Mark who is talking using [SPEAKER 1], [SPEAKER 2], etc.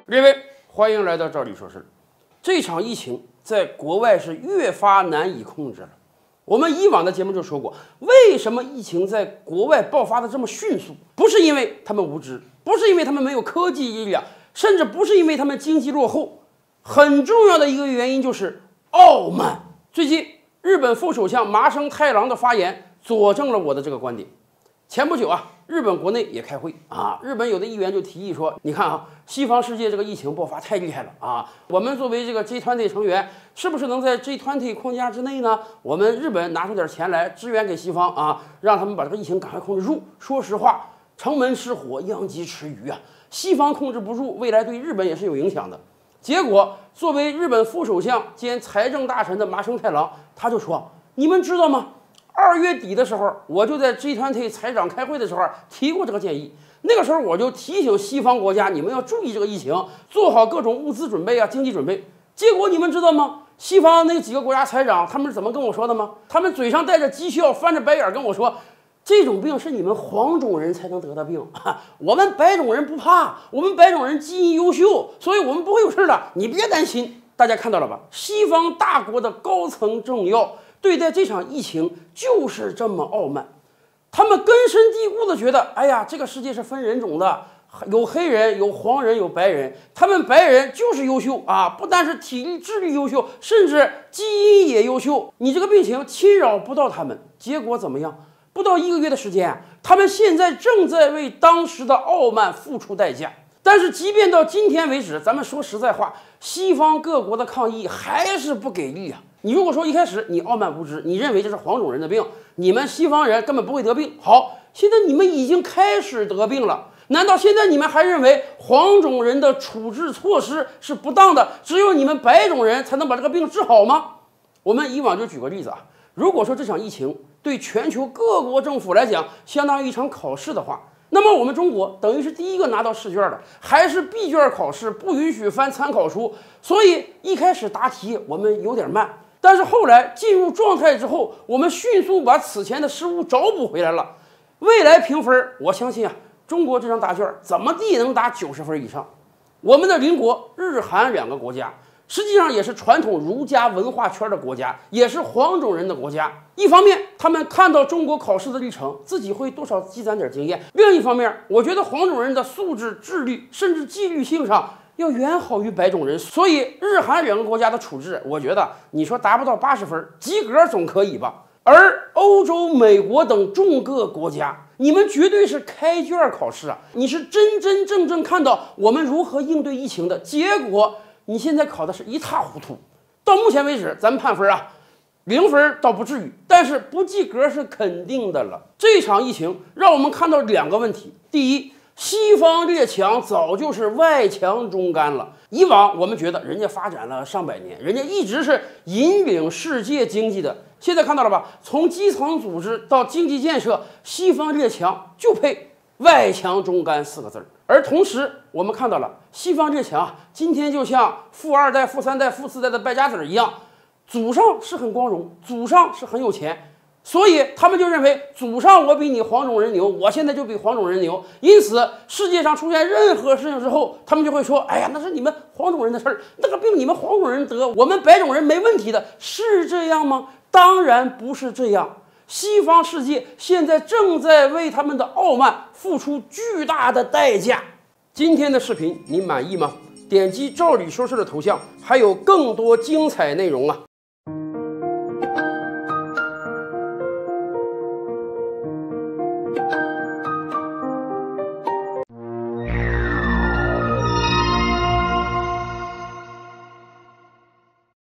[SPEAKER 1] 各位，欢迎来到赵理说事。这场疫情在国外是越发难以控制了。我们以往的节目就说过，为什么疫情在国外爆发的这么迅速？不是因为他们无知，不是因为他们没有科技力量，甚至不是因为他们经济落后。很重要的一个原因就是傲慢。最近，日本副首相麻生太郎的发言佐证了我的这个观点。前不久啊，日本国内也开会啊，日本有的议员就提议说，你看啊，西方世界这个疫情爆发太厉害了啊，我们作为这个 G20 成员，是不是能在 G20 框架之内呢？我们日本拿出点钱来支援给西方啊，让他们把这个疫情赶快控制住。说实话，城门失火，殃及池鱼啊，西方控制不住，未来对日本也是有影响的。结果，作为日本副首相兼财政大臣的麻生太郎，他就说，你们知道吗？2月底的时候，我就在 G20 财长开会的时候提过这个建议。那个时候我就提醒西方国家，你们要注意这个疫情，做好各种物资准备啊、经济准备。结果你们知道吗？西方那几个国家财长他们是怎么跟我说的吗？他们嘴上带着讥笑，翻着白眼跟我说，这种病是你们黄种人才能得的病，我们白种人不怕，我们白种人基因优秀，所以我们不会有事的，你别担心。大家看到了吧？西方大国的高层政要对待这场疫情就是这么傲慢，他们根深蒂固的觉得，哎呀，这个世界是分人种的，有黑人，有黄人，有白人，他们白人就是优秀啊，不但是体力、智力优秀，甚至基因也优秀。你这个病情侵扰不到他们，结果怎么样？不到1个月的时间，他们现在正在为当时的傲慢付出代价。但是，即便到今天为止，咱们说实在话，西方各国的抗议还是不给力啊。你如果说一开始你傲慢无知，你认为这是黄种人的病，你们西方人根本不会得病。好，现在你们已经开始得病了，难道现在你们还认为黄种人的处置措施是不当的，只有你们白种人才能把这个病治好吗？我们以往就举个例子啊，如果说这场疫情对全球各国政府来讲相当于一场考试的话，那么我们中国等于是第一个拿到试卷的，还是闭卷考试，不允许翻参考书，所以一开始答题我们有点慢。但是后来进入状态之后，我们迅速把此前的失误找补回来了。未来评分，我相信啊，中国这张答卷怎么地能达90分以上。我们的邻国日韩2个国家，实际上也是传统儒家文化圈的国家，也是黄种人的国家。一方面，他们看到中国考试的历程，自己会多少积攒点经验；另一方面，我觉得黄种人的素质、智力甚至纪律性上要远好于白种人，所以日韩2个国家的处置，我觉得你说达不到80分，及格总可以吧？而欧洲、美国等众个国家，你们绝对是开卷考试啊！你是真真正正看到我们如何应对疫情的，结果你现在考的是一塌糊涂。到目前为止，咱们判分啊，0分倒不至于，但是不及格是肯定的了。这场疫情让我们看到2个问题：第一，西方列强早就是外强中干了。以往我们觉得人家发展了上百年，人家一直是引领世界经济的。现在看到了吧？从基层组织到经济建设，西方列强就配外强中干4个字儿。而同时，我们看到了西方列强今天就像富2代、富3代、富4代的败家子儿一样，祖上是很光荣，祖上是很有钱。所以他们就认为祖上我比你黄种人牛，我现在就比黄种人牛。因此，世界上出现任何事情之后，他们就会说：“哎呀，那是你们黄种人的事儿，那个病你们黄种人得，我们白种人没问题的。”是这样吗？当然不是这样。西方世界现在正在为他们的傲慢付出巨大的代价。今天的视频你满意吗？点击赵理说事的头像，还有更多精彩内容啊！